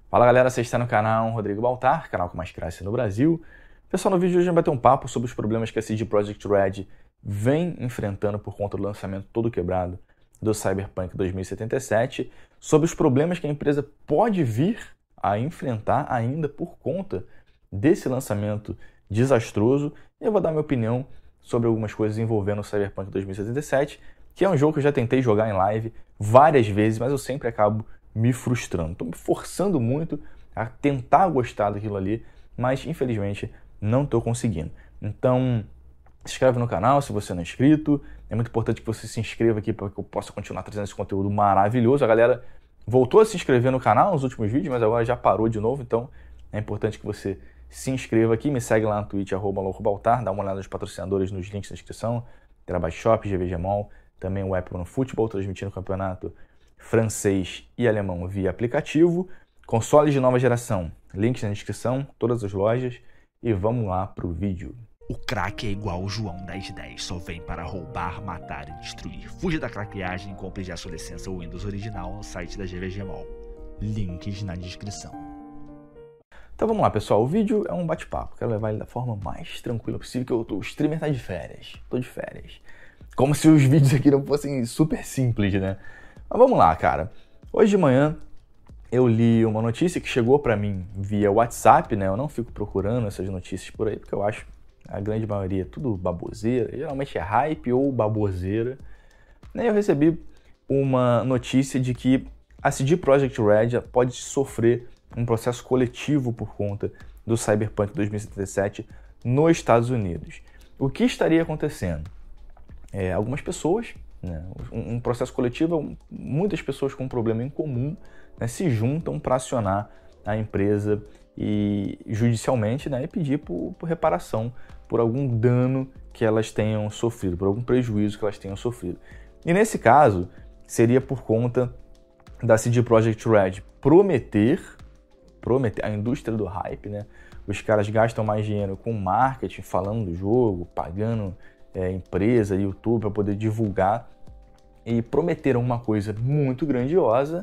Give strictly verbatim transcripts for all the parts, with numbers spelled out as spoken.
Fala galera, você está no canal Rodrigo Baltar, canal com mais cresce no Brasil. Pessoal, no vídeo de hoje a gente vai ter um papo sobre os problemas que a C D Projekt Red vem enfrentando por conta do lançamento todo quebrado do Cyberpunk dois mil e setenta e sete, sobre os problemas que a empresa pode vir a enfrentar ainda por conta desse lançamento desastroso. E eu vou dar minha opinião sobre algumas coisas envolvendo o Cyberpunk dois mil e setenta e sete, que é um jogo que eu já tentei jogar em live várias vezes, mas eu sempre acabo me frustrando. Estou me forçando muito a tentar gostar daquilo ali, mas infelizmente não estou conseguindo. Então, se inscreve no canal se você não é inscrito. É muito importante que você se inscreva aqui para que eu possa continuar trazendo esse conteúdo maravilhoso. A galera voltou a se inscrever no canal nos últimos vídeos, mas agora já parou de novo, então é importante que você se inscreva aqui. Me segue lá no Twitch, arroba loucobaltar, dá uma olhada nos patrocinadores nos links na descrição. Terabyte Shop, G V G Mall, também o Apple no Futebol, transmitindo o campeonato francês e alemão via aplicativo. Consoles de nova geração, links na descrição, todas as lojas. E vamos lá pro vídeo. O crack é igual o João dez dez, só vem para roubar, matar e destruir. Fuja da craqueagem e compre já sua licença Windows original no site da G V G Mall. Links na descrição. Então vamos lá, pessoal. O vídeo é um bate-papo. Quero levar ele da forma mais tranquila possível, que eu tô, o streamer tá de férias. Tô de férias. Como se os vídeos aqui não fossem super simples, né? Mas vamos lá, cara. Hoje de manhã eu li uma notícia que chegou pra mim via WhatsApp, né? Eu não fico procurando essas notícias por aí, porque eu acho a grande maioria tudo baboseira. Geralmente é hype ou baboseira. E eu recebi uma notícia de que a C D Projekt Red pode sofrer um processo coletivo por conta do Cyberpunk dois mil e setenta e sete nos Estados Unidos. O que estaria acontecendo? É, algumas pessoas, né, um, um processo coletivo, muitas pessoas com um problema em comum, né, se juntam para acionar a empresa e judicialmente, né, e pedir por, por reparação por algum dano que elas tenham sofrido, por algum prejuízo que elas tenham sofrido. E nesse caso, seria por conta da C D Projekt Red prometer, prometer a indústria do hype, né? Os caras gastam mais dinheiro com marketing, falando do jogo, pagando é, empresa, YouTube para poder divulgar, e prometeram uma coisa muito grandiosa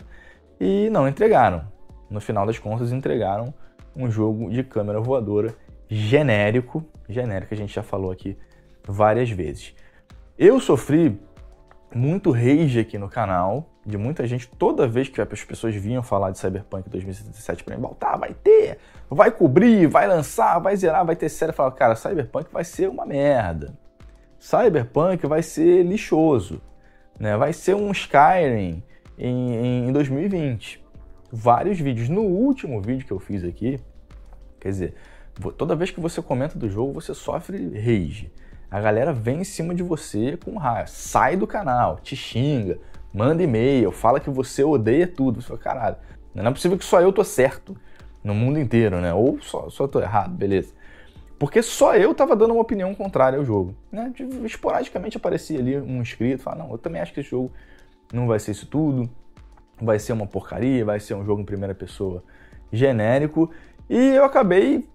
e não entregaram. No final das contas, entregaram um jogo de câmera voadora genérico, genérico, a gente já falou aqui várias vezes. Eu sofri muito rage aqui no canal, de muita gente, toda vez que as pessoas vinham falar de Cyberpunk dois mil e setenta e sete pra mim, Baltar, vai ter, vai cobrir, vai lançar, vai zerar, vai ter série. Eu falava, cara, Cyberpunk vai ser uma merda. Cyberpunk vai ser lixoso, né? Vai ser um Skyrim em, em dois mil e vinte. Vários vídeos. No último vídeo que eu fiz aqui, quer dizer, toda vez que você comenta do jogo, você sofre rage. A galera vem em cima de você com raiva, sai do canal, te xinga, manda e-mail, fala que você odeia tudo. Você fala, caralho, não é possível que só eu tô certo no mundo inteiro, né? Ou só, só tô errado, beleza. Porque só eu tava dando uma opinião contrária ao jogo, né? Esporadicamente aparecia ali um inscrito, fala, não, eu também acho que esse jogo não vai ser isso tudo, vai ser uma porcaria, vai ser um jogo em primeira pessoa genérico. E eu acabei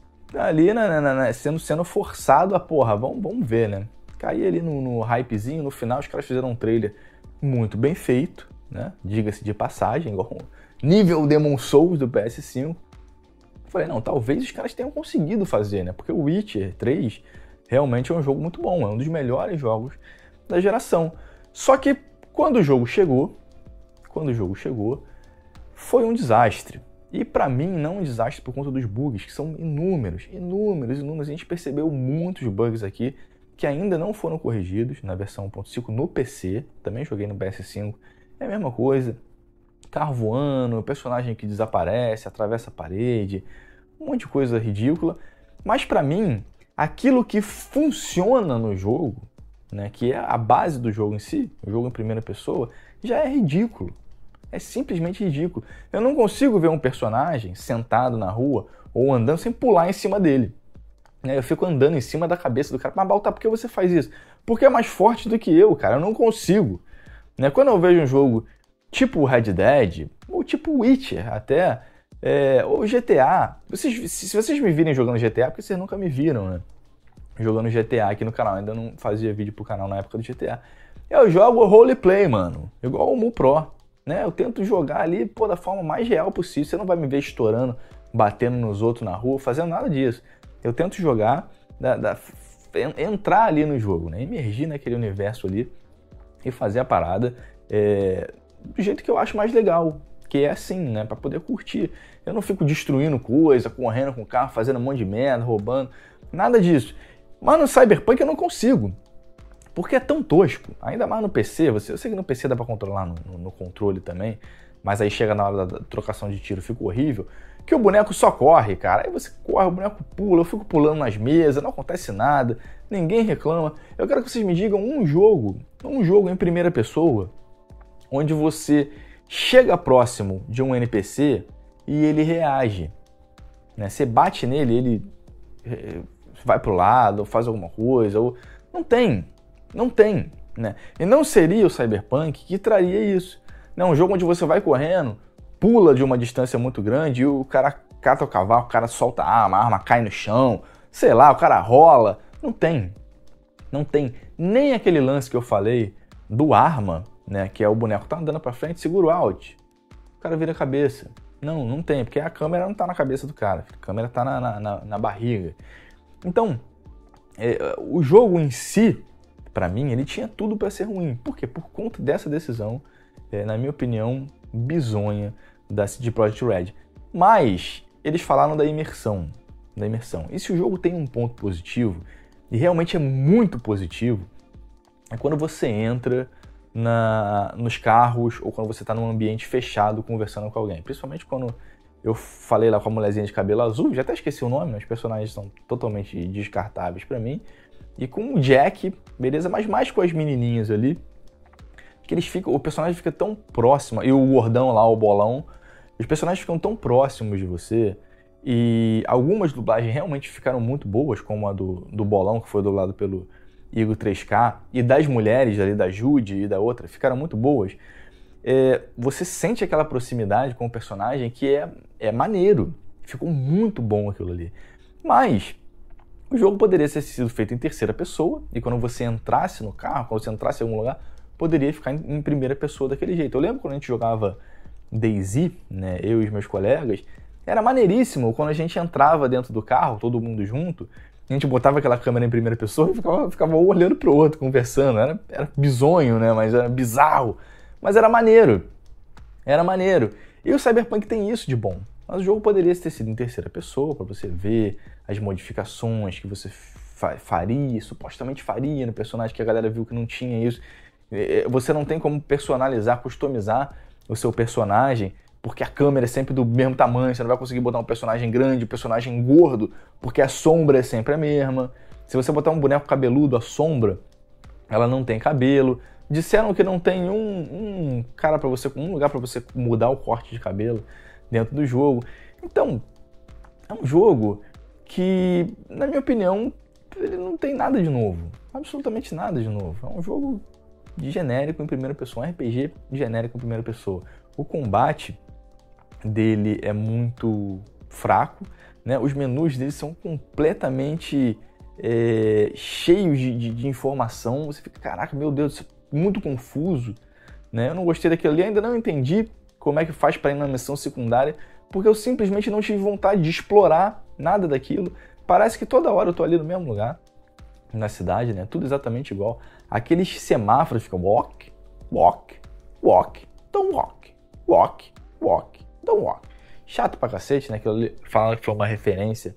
ali né, né, né, sendo, sendo forçado a, porra, vamos, vamos ver, né? Caí ali no, no hypezinho, no final os caras fizeram um trailer muito bem feito, né? Diga-se de passagem, igual nível Demon Souls do P S cinco. Falei, não, talvez os caras tenham conseguido fazer, né? Porque o Witcher três realmente é um jogo muito bom, é um dos melhores jogos da geração. Só que quando o jogo chegou, quando o jogo chegou, foi um desastre. E pra mim não um desastre por conta dos bugs, que são inúmeros, inúmeros, inúmeros. A gente percebeu muitos bugs aqui que ainda não foram corrigidos na versão um ponto cinco no P C. Também joguei no P S cinco, é a mesma coisa. Carro voando, personagem que desaparece, atravessa a parede, um monte de coisa ridícula. Mas pra mim, aquilo que funciona no jogo, né, que é a base do jogo em si, o jogo em primeira pessoa, já é ridículo. É simplesmente ridículo. Eu não consigo ver um personagem sentado na rua ou andando sem pular em cima dele. Eu fico andando em cima da cabeça do cara. Mas, Baltar, por que você faz isso? Porque é mais forte do que eu, cara. Eu não consigo. Quando eu vejo um jogo tipo Red Dead, ou tipo Witcher até, é, ou G T A. Vocês, se vocês me virem jogando G T A, é porque vocês nunca me viram, né? Jogando G T A aqui no canal. Eu ainda não fazia vídeo pro canal na época do G T A. Eu jogo roleplay, mano. Igual o Mu Pro. né? Eu tento jogar ali, pô, da forma mais real possível. Você não vai me ver estourando, batendo nos outros na rua, fazendo nada disso. Eu tento jogar, da, da, entrar ali no jogo, né? Emergir naquele universo ali e fazer a parada é, do jeito que eu acho mais legal, que é assim, né? Pra poder curtir. Eu não fico destruindo coisa, correndo com o carro, fazendo um monte de merda, roubando, nada disso. Mas no Cyberpunk eu não consigo, porque é tão tosco. Ainda mais no P C, você, eu sei que no P C dá pra controlar no, no, no controle também, mas aí chega na hora da trocação de tiro, fica horrível, que o boneco só corre, cara. Aí você corre, o boneco pula, eu fico pulando nas mesas, não acontece nada, ninguém reclama. Eu quero que vocês me digam um jogo, um jogo em primeira pessoa, onde você chega próximo de um N P C e ele reage, né? Você bate nele, ele vai pro lado, ou faz alguma coisa, ou... Não tem, não tem, né? E não seria o Cyberpunk que traria isso. Né? Um jogo onde você vai correndo, pula de uma distância muito grande e o cara cata o cavalo, o cara solta a arma, a arma cai no chão, sei lá, o cara rola. Não tem, não tem nem aquele lance que eu falei do arma, né? Que é o boneco tá andando pra frente, segura o Alt, o cara vira a cabeça. Não, não tem, porque a câmera não tá na cabeça do cara, a câmera tá na, na, na barriga. Então, é, o jogo em si, pra mim, ele tinha tudo pra ser ruim. Por quê? Por conta dessa decisão, é, na minha opinião, bizonha da C D Projekt Red. Mas eles falaram da imersão, da imersão. E se o jogo tem um ponto positivo, e realmente é muito positivo, é quando você entra na, nos carros ou quando você está num ambiente fechado conversando com alguém. Principalmente quando eu falei lá com a mulherzinha de cabelo azul, já até esqueci o nome, os personagens são totalmente descartáveis para mim. E com o Jack, beleza, mas mais com as menininhas ali, que eles ficam, o personagem fica tão próximo, e o gordão lá, o bolão, os personagens ficam tão próximos de você, e algumas dublagens realmente ficaram muito boas, como a do, do bolão, que foi dublado pelo Igor três K, e das mulheres ali, da Judy e da outra, ficaram muito boas. É, você sente aquela proximidade com o personagem que é, é maneiro, ficou muito bom aquilo ali. Mas o jogo poderia ter sido feito em terceira pessoa, e quando você entrasse no carro, quando você entrasse em algum lugar, poderia ficar em primeira pessoa daquele jeito. Eu lembro quando a gente jogava DayZ, né, eu e os meus colegas, era maneiríssimo quando a gente entrava dentro do carro, todo mundo junto, a gente botava aquela câmera em primeira pessoa e ficava, ficava um olhando pro outro, conversando. Era, era bizonho, né, mas era bizarro. Mas era maneiro. Era maneiro. E o Cyberpunk tem isso de bom. Mas o jogo poderia ter sido em terceira pessoa, para você ver as modificações que você fa- faria, supostamente faria no personagem, que a galera viu que não tinha isso. Você não tem como personalizar, customizar o seu personagem, porque a câmera é sempre do mesmo tamanho, você não vai conseguir botar um personagem grande, um personagem gordo, porque a sombra é sempre a mesma. Se você botar um boneco cabeludo, a sombra, ela não tem cabelo. Disseram que não tem um, um cara para você, um lugar para você mudar o corte de cabelo dentro do jogo. Então, é um jogo que, na minha opinião, ele não tem nada de novo. Absolutamente nada de novo. É um jogo de genérico em primeira pessoa, um R P G genérico em primeira pessoa. O combate dele é muito fraco, né? Os menus dele são completamente é, cheios de, de, de informação. Você fica, caraca, meu Deus, isso é muito confuso, né? Eu não gostei daquilo ali, ainda não entendi como é que faz para ir na missão secundária, porque eu simplesmente não tive vontade de explorar nada daquilo. Parece que toda hora eu tô ali no mesmo lugar, na cidade, né? Tudo exatamente igual. Aqueles semáforos ficam walk, walk, walk, don't walk, walk, walk, don't walk. Chato pra cacete, né? Que fala que foi uma referência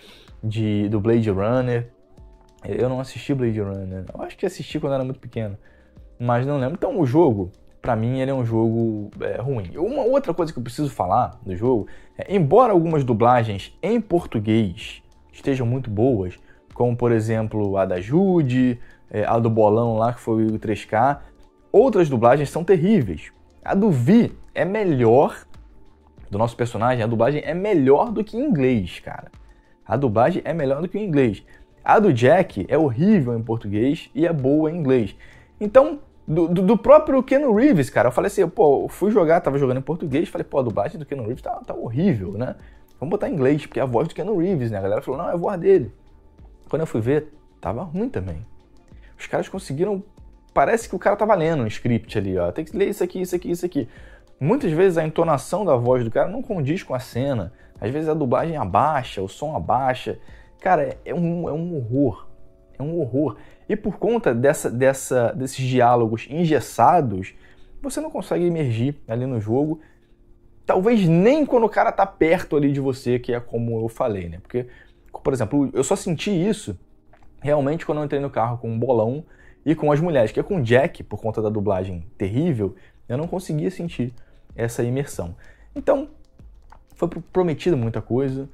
de, do Blade Runner. Eu não assisti Blade Runner. Eu acho que assisti quando era muito pequeno, mas não lembro. Então o jogo, pra mim, ele é um jogo é, ruim. Uma outra coisa que eu preciso falar do jogo é, embora algumas dublagens em português estejam muito boas, como por exemplo a da Judy, a do bolão lá que foi o três K, outras dublagens são terríveis. A do Vi é melhor, do nosso personagem, a dublagem é melhor do que em inglês, cara. A dublagem é melhor do que em inglês. A do Jack é horrível em português e é boa em inglês. Então, do, do, do próprio Keanu Reeves, cara, eu falei assim, pô, eu fui jogar, tava jogando em português, falei, pô, a dublagem do Keanu Reeves tá, tá horrível, né? Vamos botar em inglês, porque é a voz do Keanu Reeves, né? A galera falou, não, é a voz dele. Quando eu fui ver, tava ruim também. Os caras conseguiram... Parece que o cara tava lendo um script ali, ó. Tem que ler isso aqui, isso aqui, isso aqui. Muitas vezes a entonação da voz do cara não condiz com a cena. Às vezes a dublagem abaixa, o som abaixa. Cara, é um, é um horror. É um horror. E por conta dessa, dessa, desses diálogos engessados, você não consegue emergir ali no jogo. Talvez nem quando o cara tá perto ali de você, que é como eu falei, né? Porque, por exemplo, eu só senti isso realmente quando eu entrei no carro com o Bolão e com as mulheres. Que é com o Jack, por conta da dublagem terrível, eu não conseguia sentir essa imersão. Então, foi prometido muita coisa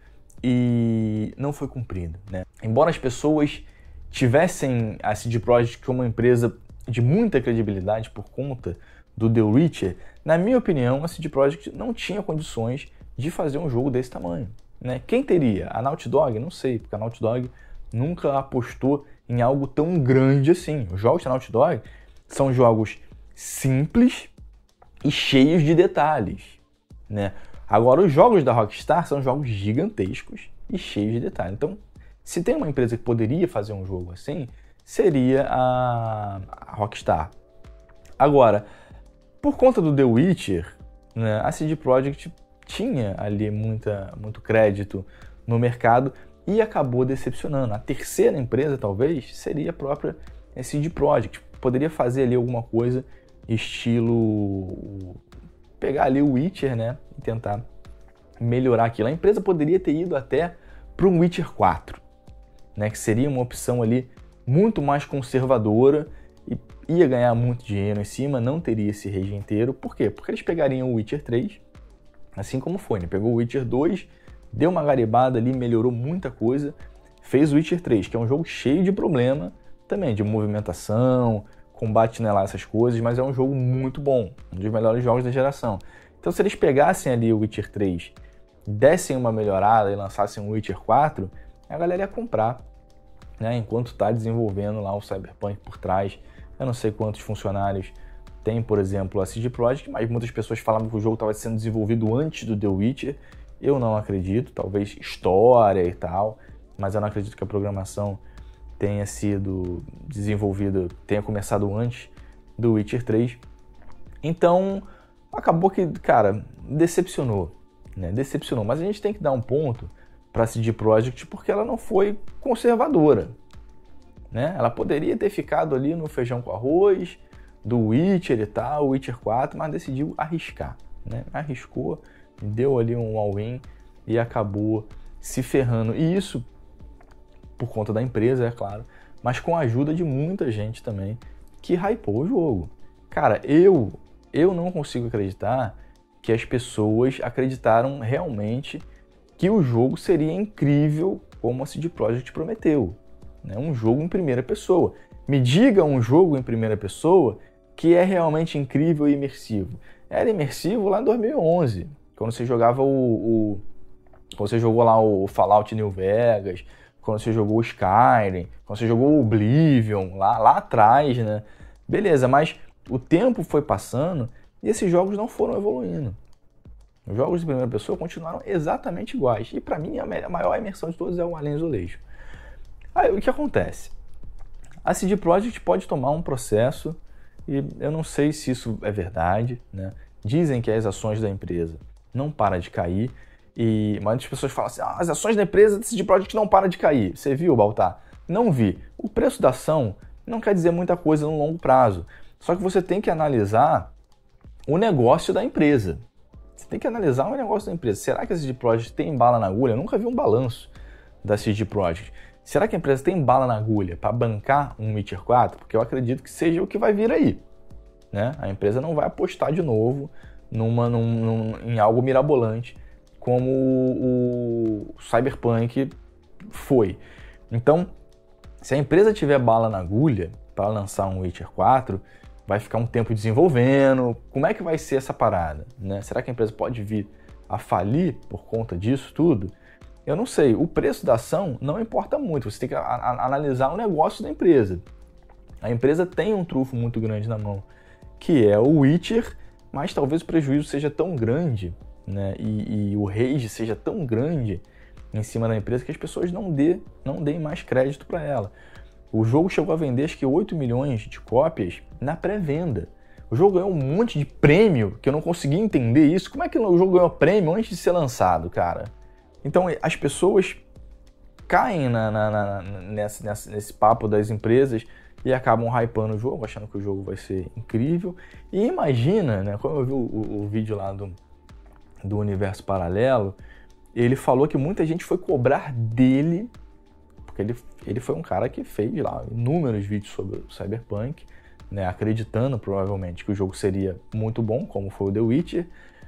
e não foi cumprido, né? Embora as pessoas tivessem a C D Projekt como uma empresa de muita credibilidade por conta do The Witcher, na minha opinião, a C D Projekt não tinha condições de fazer um jogo desse tamanho, né? Quem teria? A Naughty Dog? Não sei, porque a Naughty Dog nunca apostou em algo tão grande assim. Os jogos da Naughty Dog são jogos simples e cheios de detalhes, né? Agora, os jogos da Rockstar são jogos gigantescos e cheios de detalhes. Então, se tem uma empresa que poderia fazer um jogo assim, seria a, a Rockstar. Agora, por conta do The Witcher, né, a C D Projekt tinha ali muita, muito crédito no mercado e acabou decepcionando. A terceira empresa, talvez, seria a própria C D Projekt. Poderia fazer ali alguma coisa estilo... pegar ali o Witcher, né, e tentar melhorar aquilo. A empresa poderia ter ido até para um Witcher quatro, né, que seria uma opção ali muito mais conservadora e ia ganhar muito dinheiro em cima, não teria esse rage inteiro. Por quê? Porque eles pegariam o Witcher três, assim como foi, né? Pegou o Witcher dois, deu uma garibada ali, melhorou muita coisa, fez o Witcher três, que é um jogo cheio de problema também, de movimentação, combate, né, lá, essas coisas, mas é um jogo muito bom, um dos melhores jogos da geração. Então, se eles pegassem ali o Witcher três, dessem uma melhorada e lançassem o Witcher quatro, a galera ia comprar, né, enquanto está desenvolvendo lá o Cyberpunk por trás. Eu não sei quantos funcionários tem, por exemplo, a C D Projekt, mas muitas pessoas falavam que o jogo estava sendo desenvolvido antes do The Witcher. Eu não acredito, talvez história e tal, mas eu não acredito que a programação tenha sido desenvolvida, tenha começado antes do Witcher três. Então, acabou que, cara, decepcionou, né? Decepcionou. Mas a gente tem que dar um ponto para a C D Projekt porque ela não foi conservadora, né? Ela poderia ter ficado ali no feijão com arroz, do Witcher e tal, Witcher quatro, mas decidiu arriscar, né? Arriscou, deu ali um all-in e acabou se ferrando. E isso por conta da empresa, é claro, mas com a ajuda de muita gente também que hypou o jogo. Cara, eu, eu não consigo acreditar que as pessoas acreditaram realmente que o jogo seria incrível como a C D Projekt prometeu, né? Um jogo em primeira pessoa. Me diga um jogo em primeira pessoa que é realmente incrível e imersivo. Era imersivo lá em dois mil e onze, quando você jogava o, o quando você jogou lá o Fallout New Vegas, quando você jogou o Skyrim, quando você jogou o Oblivion, lá, lá atrás, né? Beleza, mas o tempo foi passando e esses jogos não foram evoluindo. Os jogos de primeira pessoa continuaram exatamente iguais. E para mim, a maior imersão de todos é o Alien Isolation. Aí, o que acontece? A C D Projekt pode tomar um processo, e eu não sei se isso é verdade, né? Dizem que as ações da empresa não param de cair, e muitas pessoas falam assim, ah, as ações da empresa da C D Projekt não param de cair. Você viu, Baltar? Não vi. O preço da ação não quer dizer muita coisa no longo prazo. Só que você tem que analisar o negócio da empresa. Você tem que analisar o negócio da empresa. Será que a C D Projekt tem bala na agulha? Eu nunca vi um balanço da C D Projekt. Será que a empresa tem bala na agulha para bancar um Witcher quatro? Porque eu acredito que seja o que vai vir aí, né? A empresa não vai apostar de novo numa, num, num, em algo mirabolante como o, o Cyberpunk foi. Então, se a empresa tiver bala na agulha para lançar um Witcher quatro, vai ficar um tempo desenvolvendo. Como é que vai ser essa parada, né? Será que a empresa pode vir a falir por conta disso tudo? Eu não sei. O preço da ação não importa muito. Você tem que a, a, analisar o negócio da empresa. A empresa tem um trunfo muito grande na mão, que é o Witcher, mas talvez o prejuízo seja tão grande, né? E, e o rage seja tão grande em cima da empresa que as pessoas não, dê, não deem mais crédito para ela. O jogo chegou a vender acho que oito milhões de cópias na pré-venda. O jogo ganhou um monte de prêmio, que eu não consegui entender isso. Como é que o jogo ganhou prêmio antes de ser lançado, cara? Então, as pessoas caem na, na, na, nessa, nessa, nesse papo das empresas e acabam hypando o jogo, achando que o jogo vai ser incrível. E imagina, né, como eu vi o, o, o vídeo lá do, do Universo Paralelo, ele falou que muita gente foi cobrar dele, porque ele, ele foi um cara que fez lá inúmeros vídeos sobre o Cyberpunk, né, acreditando provavelmente que o jogo seria muito bom, como foi o The Witcher.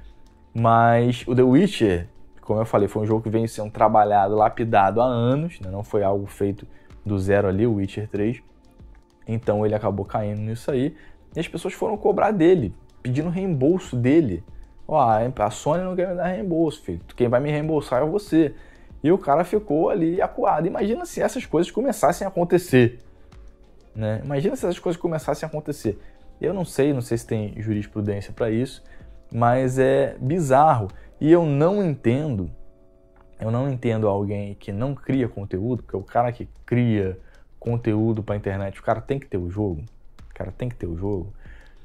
Mas o The Witcher, como eu falei, foi um jogo que vem sendo trabalhado, lapidado há anos, né, não foi algo feito do zero ali, o Witcher três. Então ele acabou caindo nisso aí, e as pessoas foram cobrar dele, pedindo reembolso dele. Ó, a Sony não quer me dar reembolso, filho. Quem vai me reembolsar é você. E o cara ficou ali acuado. Imagina se essas coisas começassem a acontecer, né? Imagina se essas coisas começassem a acontecer. Eu não sei, não sei se tem jurisprudência para isso, mas é bizarro. E eu não entendo, eu não entendo alguém que não cria conteúdo, porque o cara que cria conteúdo para internet, o cara tem que ter o jogo, o cara tem que ter o jogo.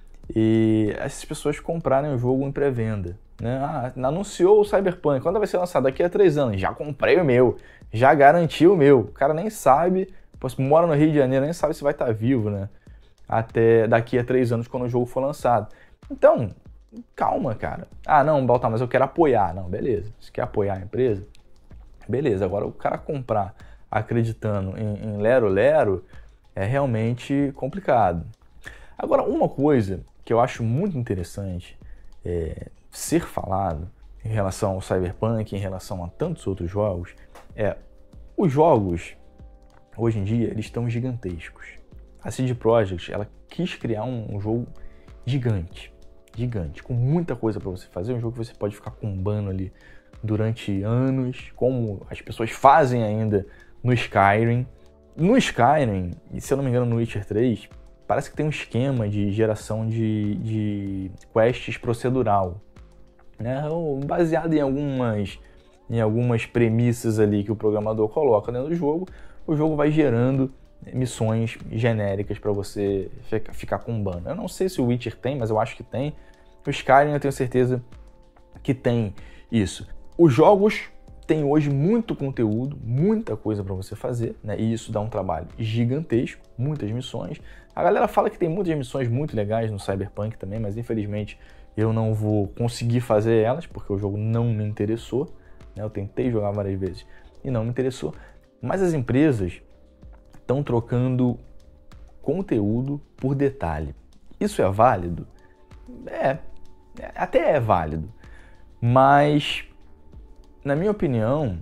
E essas pessoas comprarem o jogo em pré-venda, né? Ah, anunciou o Cyberpunk, quando vai ser lançado? Daqui a três anos. Já comprei o meu, já garanti o meu. O cara nem sabe, mora no Rio de Janeiro, nem sabe se vai estar vivo, né? Até daqui a três anos, quando o jogo for lançado. Então, calma, cara. Ah, não, Baltar, mas eu quero apoiar. Não, beleza. Você quer apoiar a empresa? Beleza. Agora, o cara comprar acreditando em, em lero-lero é realmente complicado. Agora, uma coisa que eu acho muito interessante é, ser falado em relação ao Cyberpunk, em relação a tantos outros jogos, é os jogos, hoje em dia, eles estão gigantescos. A C D Projekt, ela quis criar um, um jogo gigante, gigante, com muita coisa para você fazer, um jogo que você pode ficar combando ali durante anos, como as pessoas fazem ainda no Skyrim. No Skyrim, e se eu não me engano no Witcher três, parece que tem um esquema de geração de, de quests procedural, né? Baseado em algumas, em algumas premissas ali que o programador coloca dentro do jogo, o jogo vai gerando missões genéricas para você ficar combando. Eu não sei se o Witcher tem, mas eu acho que tem. O Skyrim eu tenho certeza que tem isso. Os jogos têm hoje muito conteúdo, muita coisa para você fazer, né? E isso dá um trabalho gigantesco, muitas missões. A galera fala que tem muitas missões muito legais no Cyberpunk também, mas infelizmente eu não vou conseguir fazer elas, porque o jogo não me interessou, né? Eu tentei jogar várias vezes e não me interessou. Mas as empresas estão trocando conteúdo por detalhe. Isso é válido? É, até é válido. Mas, na minha opinião,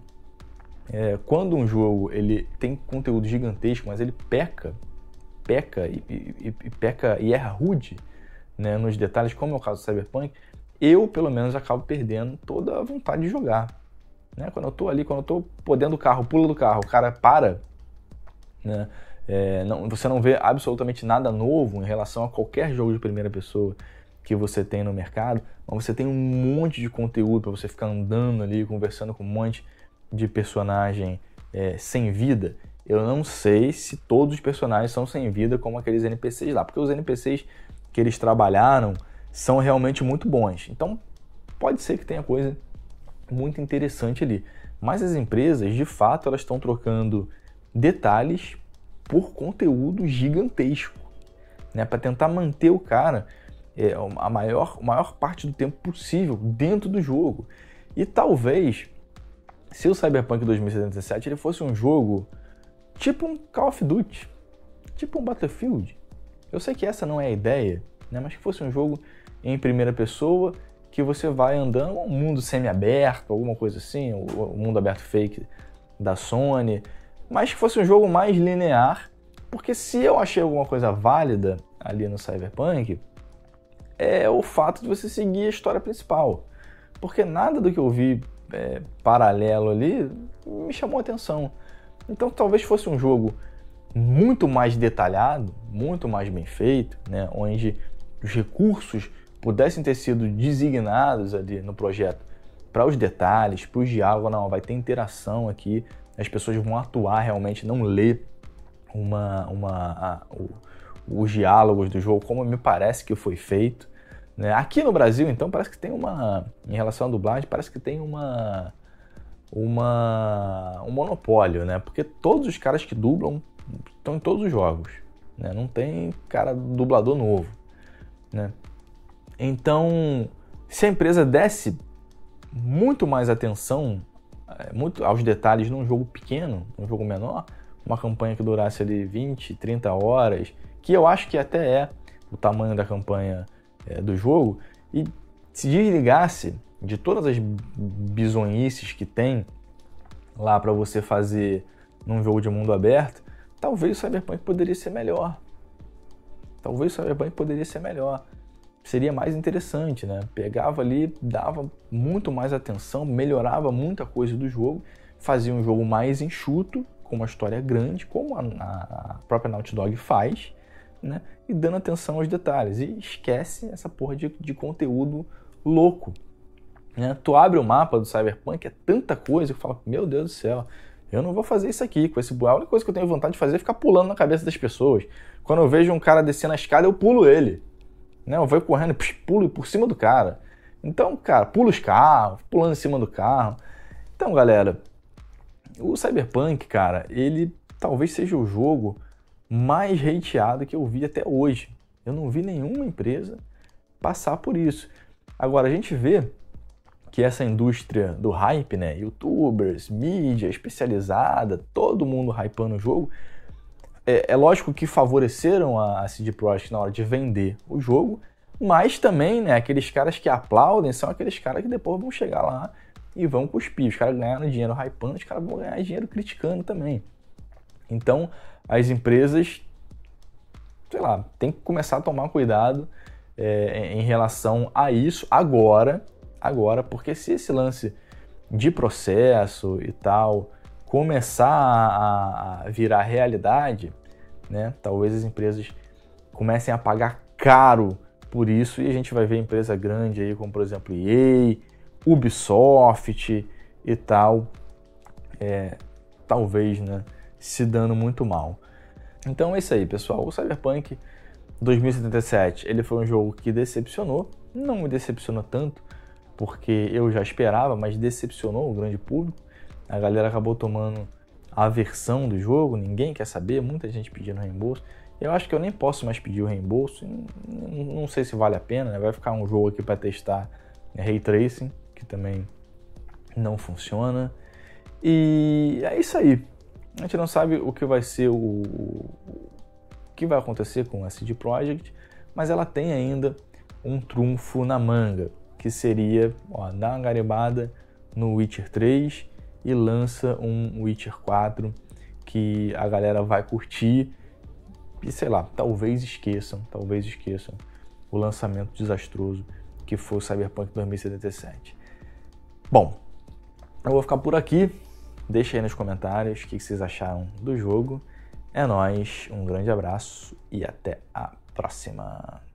é, quando um jogo ele tem conteúdo gigantesco, mas ele peca, peca e, e, e peca e erra rude, né, nos detalhes, como é o caso do Cyberpunk, eu, pelo menos, acabo perdendo toda a vontade de jogar. Né? Quando eu tô ali, quando eu tô podendo o carro, pula do carro, o cara para, né? É, não, você não vê absolutamente nada novo em relação a qualquer jogo de primeira pessoa que você tem no mercado, mas você tem um monte de conteúdo para você ficar andando ali, conversando com um monte de personagem é, sem vida. Eu não sei se todos os personagens são sem vida como aqueles N P Cs lá, porque os N P Cs que eles trabalharam são realmente muito bons. Então, pode ser que tenha coisa muito interessante ali. Mas as empresas, de fato, elas estão trocando detalhes por conteúdo gigantesco, né? Para tentar manter o cara é, a maior, maior parte do tempo possível dentro do jogo. E talvez, se o Cyberpunk dois mil setenta e sete ele fosse um jogo tipo um Call of Duty, tipo um Battlefield. Eu sei que essa não é a ideia, né? Mas que fosse um jogo em primeira pessoa, que você vai andando, um mundo semi-aberto, alguma coisa assim, o mundo aberto fake da Sony, mas que fosse um jogo mais linear, porque se eu achei alguma coisa válida ali no Cyberpunk, é o fato de você seguir a história principal, porque nada do que eu vi é, paralelo ali me chamou a atenção. Então talvez fosse um jogo muito mais detalhado, muito mais bem feito, né, onde os recursos pudessem ter sido designados ali no projeto para os detalhes, para os diálogos. Não, vai ter interação aqui, as pessoas vão atuar realmente, não ler uma, uma, a, o, os diálogos do jogo, como me parece que foi feito, né? Aqui no Brasil, então, parece que tem uma, em relação à dublagem, parece que tem uma, uma um monopólio, né? Porque todos os caras que dublam estão em todos os jogos, né? Não tem cara dublador novo, né? Então, se a empresa desse muito mais atenção muito aos detalhes num jogo pequeno, num jogo menor, uma campanha que durasse ali vinte, trinta horas, que eu acho que até é o tamanho da campanha é, do jogo, e se desligasse de todas as bizonhices que tem lá para você fazer num jogo de mundo aberto, talvez o Cyberpunk poderia ser melhor. Talvez o Cyberpunk poderia ser melhor. Seria mais interessante, né? Pegava ali, dava muito mais atenção, melhorava muita coisa do jogo, fazia um jogo mais enxuto, com uma história grande, como a, a própria Naughty Dog faz, né? E dando atenção aos detalhes. E esquece essa porra de, de conteúdo louco, né? Tu abre o mapa do Cyberpunk, é tanta coisa que eu falo, meu Deus do céu, eu não vou fazer isso aqui com esse bué. A única coisa que eu tenho vontade de fazer é ficar pulando na cabeça das pessoas. Quando eu vejo um cara descendo a escada, eu pulo ele. Né? Eu vou correndo, pulo por cima do cara. Então, cara, pula os carros, pulando em cima do carro. Então, galera, o Cyberpunk, cara, ele talvez seja o jogo mais hateado que eu vi até hoje. Eu não vi nenhuma empresa passar por isso. Agora, a gente vê que essa indústria do hype, né, youtubers, mídia especializada, todo mundo hypando o jogo, é, é lógico que favoreceram a C D Projekt na hora de vender o jogo, mas também, né, aqueles caras que aplaudem são aqueles caras que depois vão chegar lá e vão cuspir. Os caras ganharam dinheiro hypando, os caras vão ganhar dinheiro criticando também. Então, as empresas, sei lá, tem que começar a tomar cuidado é, em relação a isso agora, agora, porque se esse lance de processo e tal começar a, a virar realidade, né, talvez as empresas comecem a pagar caro por isso e a gente vai ver empresa grande aí, como por exemplo E A, Ubisoft e tal, é, talvez, né, se dando muito mal. Então é isso aí, pessoal. O Cyberpunk dois mil e setenta e sete, ele foi um jogo que decepcionou, não me decepcionou tanto, porque eu já esperava, mas decepcionou o grande público. A galera acabou tomando a aversão do jogo, ninguém quer saber, muita gente pedindo reembolso. Eu acho que eu nem posso mais pedir o reembolso, não sei se vale a pena, né? Vai ficar um jogo aqui para testar Ray Tracing, que também não funciona. E é isso aí. A gente não sabe o que vai ser o, o que vai acontecer com a C D Projekt, mas ela tem ainda um trunfo na manga, que seria, ó, dar uma garibada no Witcher três e lança um Witcher quatro que a galera vai curtir e, sei lá, talvez esqueçam, talvez esqueçam o lançamento desastroso que foi o Cyberpunk dois mil e setenta e sete. Bom, eu vou ficar por aqui. Deixa aí nos comentários o que vocês acharam do jogo. É nóis, um grande abraço e até a próxima.